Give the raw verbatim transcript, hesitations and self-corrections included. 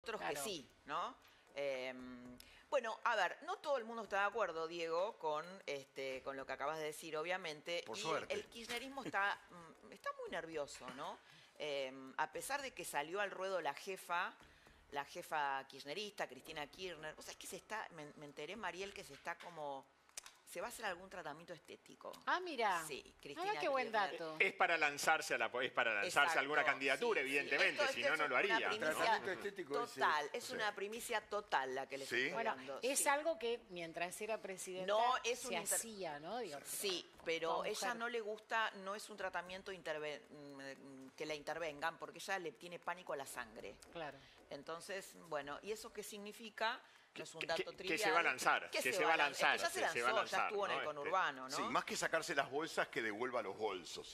otros Claro. que sí, ¿no? Eh, bueno, a ver, no todo el mundo está de acuerdo, Diego, con, este, con lo que acabas de decir, obviamente. Por y suerte. el kirchnerismo está, mm, está muy nervioso, ¿no? Eh, a pesar de que salió al ruedo la jefa, la jefa kirchnerista, Cristina Kirchner. O sea, es que se está, me, me enteré, Mariel, que se está como... ¿Se va a hacer algún tratamiento estético? Ah, mira. Sí, Cristina Ah, qué buen Kirchner. dato. Es para lanzarse a la es para lanzarse Exacto, a alguna candidatura, sí, sí. evidentemente, Esto- si esto no, no es lo una haría. primicia Tratamiento estético ese- total, es sí. una primicia total la que les Sí. estoy Bueno, dando. es sí. algo que mientras era presidenta No, es se un inter- hacía, ¿no? Digo, Sí, toda pero mujer. ella no le gusta, no es un tratamiento interve- mm, que la intervengan, porque ella le tiene pánico a la sangre. Claro. Entonces, bueno, ¿y eso qué significa? No es un Que- dato que- que trivial. se va a lanzar, que se va a lan- lanzar, es que ya se que se va a lanzó, ya lanzar, estuvo en ¿no? el Este, conurbano, ¿no? Sí, más que sacarse las bolsas, que devuelva los bolsos.